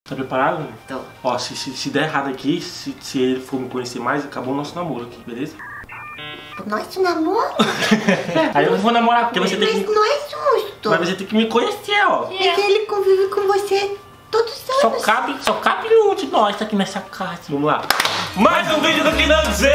Tá preparado? Tô. Ó, se der errado aqui, se ele for me conhecer mais, acabou o nosso namoro aqui, beleza? Nosso namoro? Aí eu vou namorar porque você tem que... Mas não é justo. Mas você tem que me conhecer, ó. É que ele convive com você todos os anos. Só cabe um de nós aqui nessa casa. Vamos lá. Mais um vídeo do Kinanzê!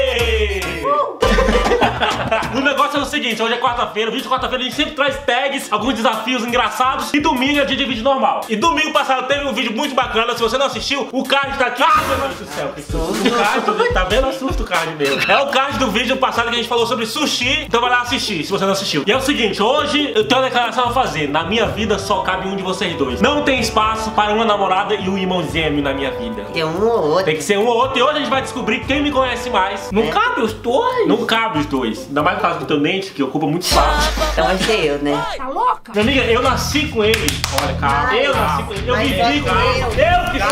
O negócio é o seguinte, hoje é quarta-feira, vídeo de quarta-feira a gente sempre traz tags, alguns desafios engraçados. E domingo é dia de vídeo normal. E domingo passado teve um vídeo muito bacana, se você não assistiu, o card tá aqui. Ah, meu Deus do céu, que susto. O card, tá vendo? Assusta o card mesmo. É o card do vídeo passado que a gente falou sobre sushi, então vai lá assistir, se você não assistiu. E é o seguinte, hoje eu tenho uma declaração a fazer. Na minha vida só cabe um de vocês dois. Não tem espaço para uma namorada e um irmão gêmeo na minha vida. Tem um ou outro. Tem que ser um ou outro. E hoje a gente vai descobrir quem me conhece mais. Não cabe os dois. Não cabe os dois. Ainda mais por causa do teu dente, que ocupa muito espaço. Então vai ser eu, né? Tá louca? Minha amiga, eu nasci com ele. Olha, calma. Eu nasci com ele. Eu vivi com ele. Eu que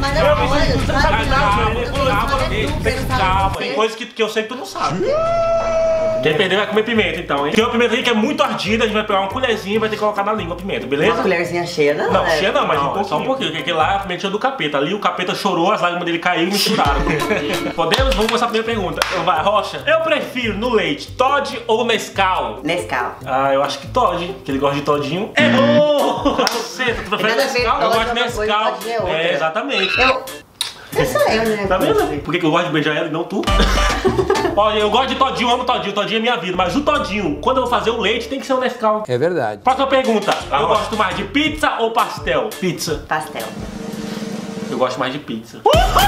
sei. Calma. Tem coisas que eu sei que tu não sabe. Quem perder vai comer pimenta, então, hein? Tem uma pimenta aí que é muito ardida. A gente vai pegar uma colherzinha e vai ter que colocar na língua a pimenta, beleza? Uma colherzinha cheia, não? Não, cheia não, mas só um pouquinho. Porque aquele lá é a pimentinha do capeta. Ali o capeta chorou, as lágrimas dele caíram e misturaram. Podemos? Vamos começar a primeira pergunta. Vai, Rocha. Eu prefiro no leite Toddy ou Nescau? Nescau. Ah, eu acho que Toddy, que ele gosta de todinho. Errou! Caceta, tu prefere Nescau? Eu gosto de Nescau. É, exatamente. Sou eu, né? Tá vendo? Por que eu gosto de beijar ela e não tu? Olha, eu gosto de todinho, amo todinho. Todinho é minha vida. Mas o todinho, quando eu vou fazer o leite, tem que ser o Nescau. É verdade. Próxima pergunta. Eu gosto mais de pizza ou pastel? Pizza. Pastel. Eu gosto mais de pizza.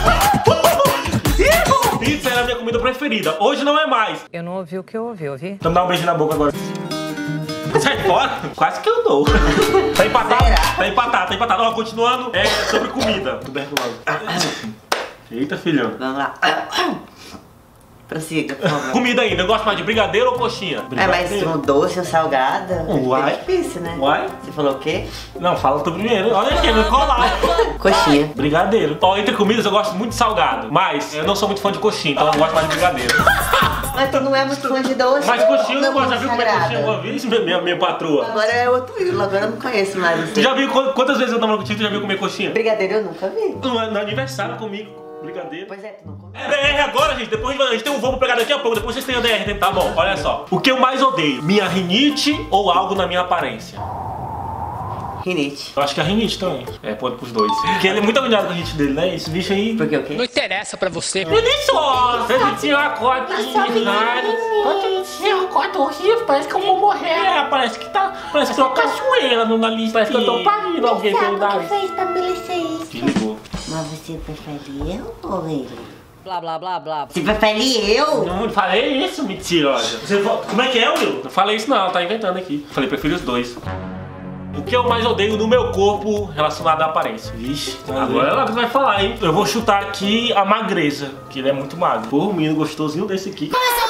Pizza era a minha comida preferida. Hoje não é mais. Eu não ouvi o que eu ouvi. Então me dá um beijo na boca agora. Sai fora. Quase que eu dou. Tá empatado. Tá empatado, tá empatado. Ó, continuando, é sobre comida. Tuberculose. Eita, filhão. Vamos lá. Prossiga, por favor. Comida ainda. Eu gosto mais de brigadeiro ou coxinha? É, mas um doce, um salgado. Uai. É difícil, né? Uai. Você falou o quê? Não, fala tu primeiro. Olha aqui, não colar. Coxinha. Brigadeiro. Ó, entre comidas eu gosto muito de salgado. Mas eu não sou muito fã de coxinha, então eu gosto mais de brigadeiro. Mas tu não é muito fã de doce. Mas coxinha eu não gosto. Já viu como é sagrada. coxinha uma vez, minha patroa? Agora é outro ídolo, agora eu não conheço mais você. Tu já viu quantas vezes eu namoro contigo? Tu já viu comer coxinha? Brigadeiro eu nunca vi. No aniversário comigo. Brigadeiro. Pois é, tu não come. É DR agora, gente. Depois a gente tem um voo pra pegar daqui a pouco. Depois vocês têm a DR. Tá bom, olha só. O que eu mais odeio? Minha rinite ou algo na minha aparência? Rinite. Eu acho que é a rinite também. É, pode pros dois. Porque ele é muito agoniado com a rinite dele, né? Esse bicho aí. Por quê, o quê? Não interessa pra você. Ele só. Você tinha uma cota de nariz. Tinha uma cota horrível, parece que eu vou morrer. É, parece que tá. Parece que tem uma cachoeira no nariz. Parece que eu tô parindo alguém pelo nariz. Você estabelecer isso? Desligou. Mas você prefere eu ou ele? Blá, blá, blá, blá. Você prefere eu? Não falei isso, mentirosa. Como é que é, Will? Não falei isso não, ela tá inventando aqui. Falei, prefiro os dois. O que eu mais odeio no meu corpo relacionado à aparência? Vixe, agora ela vai falar, hein? Eu vou chutar aqui a magreza, que ele é muito magro. Porra, um menino gostosinho desse aqui.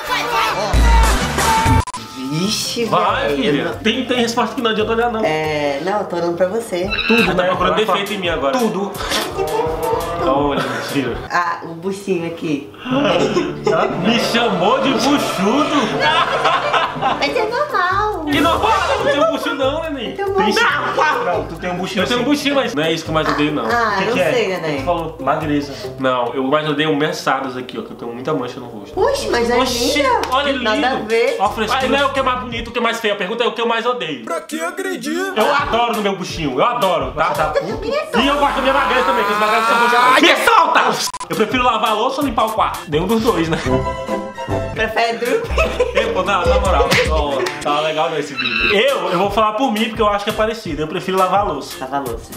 Vixe, Vai, velho. filha. Tem resposta que não adianta olhar, não. Não, eu tô olhando pra você. Tudo, né? Procurando defeito em mim agora. Tudo. Olha, mentira. Ah, o buchinho aqui. Me chamou de buchudo. Mas é normal. Que normal, eu não tenho bucho não, neném. Tem um buchinho. Não, tu tem um buchinho. Eu tenho um buchinho, mas não é isso que eu mais odeio, não. Ah, que eu que é? sei, neném. Tu falou magreza. Não, eu mais odeio mensadas aqui, ó, que eu tenho muita mancha no rosto. Oxe, mas é linda. Olha, lindo. Nada a ver. Ó, frescura. Não é o que é mais bonito, o que é mais feio. A pergunta é o que eu mais odeio. Pra que agredir? Eu adoro no meu buchinho, eu adoro, tá? E eu gosto da minha magreza também, que os magrelos são gostosos. Me solta! Eu prefiro lavar a louça ou limpar o quarto? Nenhum dos dois, né? Prefere dormir. Pô, na moral, ó, tá legal nesse vídeo. Eu vou falar por mim, porque eu acho que é parecido. Eu prefiro lavar a louça. Lava a louça.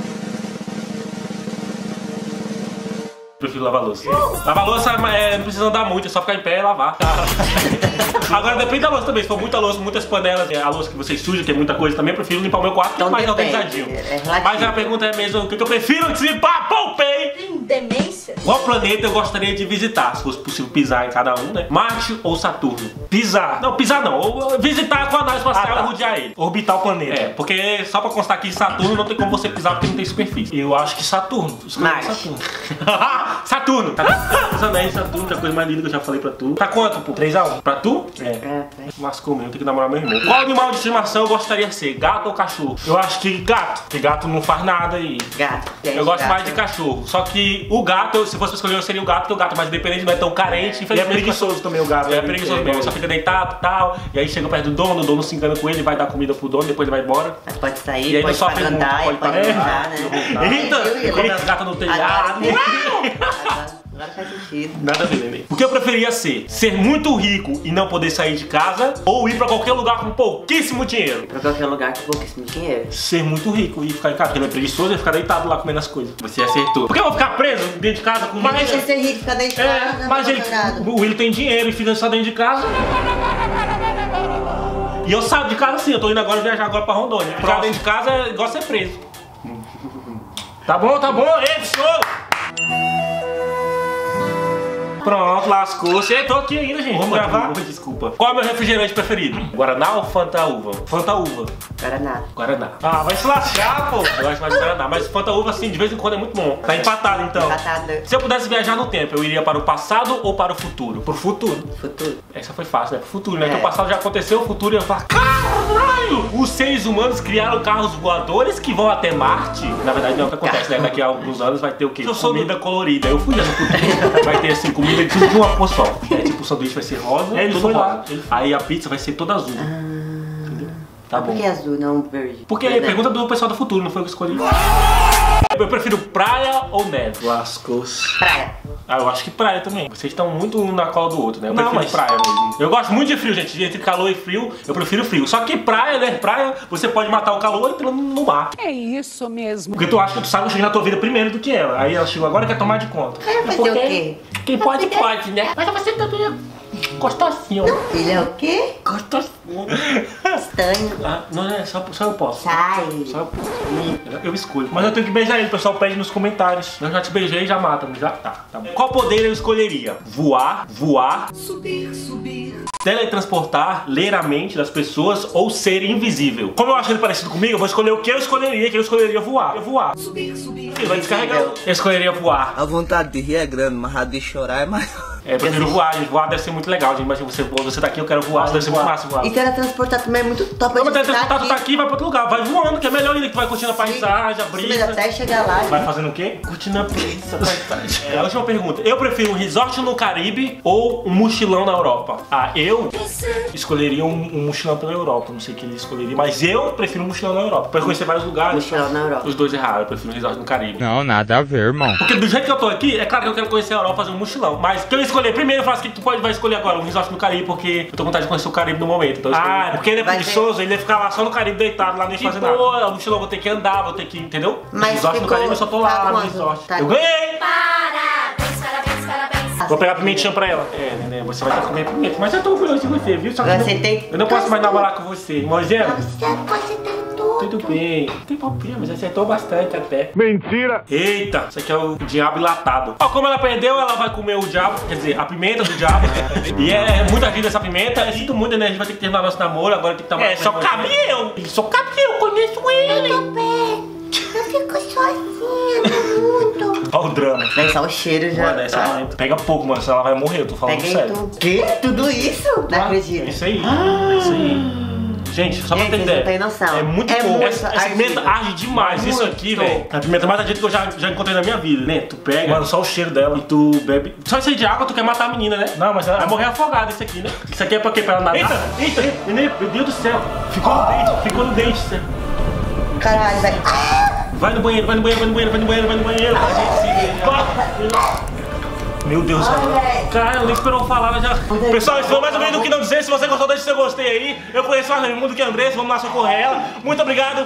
Prefiro lavar a louça. Lavar a louça não precisa andar muito, é só ficar em pé e lavar. Agora depende da louça também. Se for muita louça, muitas panelas, a louça que vocês sujam, que é muita coisa também, eu prefiro limpar o meu quarto, que é Então mais depende, organizadinho. é relativo. Mas a pergunta é mesmo, o que eu prefiro limpar? Poupei! Demência? Qual planeta eu gostaria de visitar? Se fosse possível pisar em cada um, né? Marte ou Saturno? Pisar. Não, pisar não. Visitar com a nave espacial e rodear ele. Orbitar o planeta. É, porque só pra constar que Saturno não tem como você pisar porque não tem superfície. Eu acho que Saturno. Marte. Saturno. Saturno. Os anéis de Saturno, que é a coisa mais linda que eu já falei pra tu. Tá quanto, pô? 3-1. Pra tu? É. Lascou mesmo, tem que namorar meu irmão. Qual animal de estimação eu gostaria de ser? Gato ou cachorro? Eu acho que gato. Porque gato não faz nada e... Gato. Eu gosto mais de cachorro. Só que o gato, se fosse pra escolher, eu seria o gato, porque o gato é mais independente, não é tão carente. E é preguiçoso também o gato. É preguiçoso mesmo, só fica deitado e tal. E aí chega perto do dono se engana com ele, vai dar comida pro dono, depois ele vai embora. Mas pode sair, E aí pode só andar, pode pode andar, né? Eita! Come as gatas no telhado. Agora faz sentido. Nada a ver, neném. O que eu preferia ser? Ser muito rico e não poder sair de casa, ou ir pra qualquer lugar com pouquíssimo dinheiro? Pra qualquer lugar com pouquíssimo dinheiro. Ser muito rico e ficar em casa, porque ele é preguiçoso e ficar deitado lá comendo as coisas. Você acertou. Por que eu vou ficar preso dentro de casa com Mas você ser rico, ficar dentro de casa, mas ele, namorado. o Will tem dinheiro e fica só dentro de casa. E eu saio de casa assim, eu tô indo agora viajar agora pra Rondônia. Ficar dentro de casa é igual ser preso. Tá bom, ei, show! Pronto, lascou. Você tô aqui ainda, gente. Vamos gravar? Desculpa. Qual é o meu refrigerante preferido? Guaraná ou Fanta Uva? Fanta Uva. Guaraná. Ah, vai se lascar, pô. Eu gosto mais de Guaraná. Mas Fanta Uva, assim, de vez em quando é muito bom. Tá empatado, então. Empatado. Se eu pudesse viajar no tempo, eu iria para o passado ou para o futuro? Pro futuro. Futuro. Essa foi fácil, né? Pro futuro, né? Porque o passado já aconteceu, o futuro ia falar: caralho! Os seres humanos criaram carros voadores que vão até Marte. Na verdade, não é o que acontece, né? Daqui a alguns anos vai ter o quê? Comida colorida. Eu fui no futuro. Vai ter, assim, comida de tudo de uma cor só. É tipo, o sanduíche vai ser rosa, ele foi lá. Aí a pizza vai ser toda azul. Entendeu? Tá bom. Por que azul, não verde? Porque pergunta do pessoal do futuro, não foi o que eu escolhi. Eu prefiro praia ou neve? Lascou-se. Praia. Ah, eu acho que praia também. Vocês estão muito um na cola do outro, né? Eu prefiro praia mesmo. Eu gosto muito de frio, gente. Entre calor e frio, eu prefiro frio. Só que praia, né? Praia, você pode matar o calor entrando no mar. É isso mesmo. Porque tu acha que tu sabe chegar na tua vida primeiro do que ela. Aí ela chegou agora e quer tomar de conta. Fazer o quê? Quem pode, né? Mas você também é gostosinho. Ele é o quê? Gostosinho. Estranho. Ah, não é, só eu posso. Sai. Só eu posso. Eu escolho. Mas eu tenho que beijar ele, o pessoal pede nos comentários. Eu já te beijei e já mata, já tá bom. Qual poder eu escolheria? Voar. Subir. Teletransportar, ler a mente das pessoas ou ser invisível. Como eu acho ele parecido comigo, eu vou escolher o que eu escolheria voar. Subir. Ele vai descarregar. Eu escolheria voar. A vontade de rir é grande, mas a de chorar é maior. Eu prefiro voar, gente. Voar deve ser muito legal, gente. Imagina você tá aqui, eu quero voar. Deve ser muito massa voar. E teletransportar também é muito top. Não, mas teletransportar, tu tá aqui e vai pra outro lugar. Vai voando, que é melhor ainda, que tu vai curtindo a paisagem, a brisa. Até chegar lá. Vai fazendo o quê? Curtindo a brisa, a paisagem. A última pergunta. Eu prefiro um resort no Caribe ou um mochilão na Europa? Ah, eu escolheria um mochilão pela Europa. Não sei o que ele escolheria, mas eu prefiro um mochilão na Europa. Pra conhecer vários lugares. Mochilão na Europa. Os dois erraram, eu prefiro um resort no Caribe. Não, nada a ver, irmão. Porque do jeito que eu tô aqui, é claro que eu quero conhecer a Europa, fazer um mochilão. Mas que eu escolher primeiro, eu faço o que tu vai escolher agora? Um resort no Caribe, porque eu tô com vontade de conhecer o Caribe no momento. Então porque ele é preguiçoso, ele ia ficar lá só no Caribe deitado, lá nem fazer nada. Pô, o mochilão vou ter que andar, vou ter que, entendeu? Mas resort no Caribe eu só tô lá no resort. Eu ganhei! Parabéns. Vou pegar a pimentinha pra ela. É, neném, você vai estar comendo pimenta. Mas eu tô orgulhoso de você, viu? Só que eu não posso mais namorar com você. Mozena? Você tentou. Tudo bem. Não tem problema, mas acertou bastante até. Mentira! Eita, isso aqui é o diabo enlatado. Ó, como ela perdeu, ela vai comer o diabo, quer dizer, a pimenta do diabo. E é muita vida essa pimenta. É sinto muito, né? A gente vai ter que terminar nosso namoro, agora tem que tomar. Só cabe eu. Só cabe eu, conheço ele. Eu tô bem. Eu fico sozinha no mundo. Olha o drama. Vem só o cheiro já. Mano, essa pega pouco, mano, senão ela vai morrer, eu tô falando Peguei sério. tudo. Que? Tudo isso? Não acredito. É isso aí, é isso aí. Gente, só pra ter ideia. Não tem noção. É muito bom. Essa pimenta arde demais. Isso aqui, velho. É a pimenta mais ardiente que eu já encontrei na minha vida, né? Tu pega, mano, só o cheiro dela e tu bebe. Só isso aí de água, tu quer matar a menina, né? Não, mas ela vai morrer afogada isso aqui, né? Isso aqui é pra quê? Pra ela nadar? Eita, neném, meu Deus do céu. Ficou no dente, céu. Caralho, velho. Vai no banheiro. A gente se... Meu Deus do céu. Cara, eu nem esperou falar, ela já... Pessoal, isso foi mais ou menos do que não dizer. Se você gostou, deixa o seu gostei aí. Eu conheço mais no mundo que a Andressa. Vamos lá socorrer ela. Muito obrigado.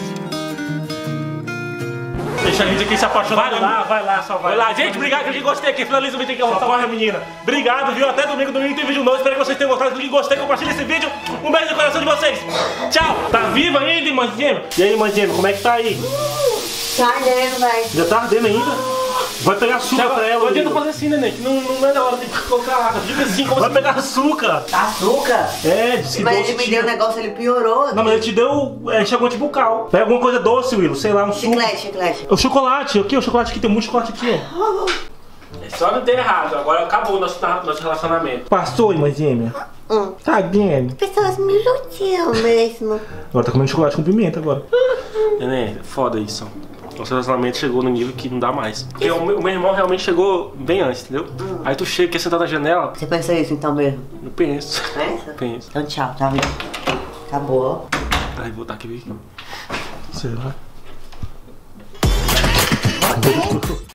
Deixa a gente aqui se apaixonar. Vai lá, só vai. Vai lá, gente, obrigado por quem gostei aqui. Finaliza o vídeo aqui, socorre a menina. Obrigado, viu? Até domingo tem vídeo novo. Espero que vocês tenham gostado. Se gostei, compartilha esse vídeo. Um beijo no coração de vocês. Tchau. Tá viva ainda, irmã Gêmea? E aí, irmã Gêmea, como é que tá aí? Tá ardendo, velho. Já tá ardendo ainda? Vai pegar açúcar pra ela. Não adianta fazer assim, neném, que não é da hora de colocar água. Diga assim, como vai pegar açúcar. Açúcar? É, disse que mas doce. Ele me deu um negócio, ele piorou. Não, mas ele te deu enxaguante bucal. Pega alguma coisa doce, Willo, sei lá, um suco. Chiclete. O chocolate, aqui, o chocolate aqui, tem muito chocolate aqui, ó. É só não ter errado, agora acabou o nosso relacionamento. Passou, irmã gêmea? Tá vendo? Pessoas me iludiam mesmo. Agora tá comendo chocolate com pimenta agora. Neném, é foda isso. Nosso relacionamento chegou no nível que não dá mais. Porque o meu irmão realmente chegou bem antes, entendeu? Aí tu chega, quer sentar na janela. Você pensa isso então mesmo? Eu penso. Pensa? Penso. Então tchau, tá vendo? Acabou. Aí vou botar aqui. Sei lá.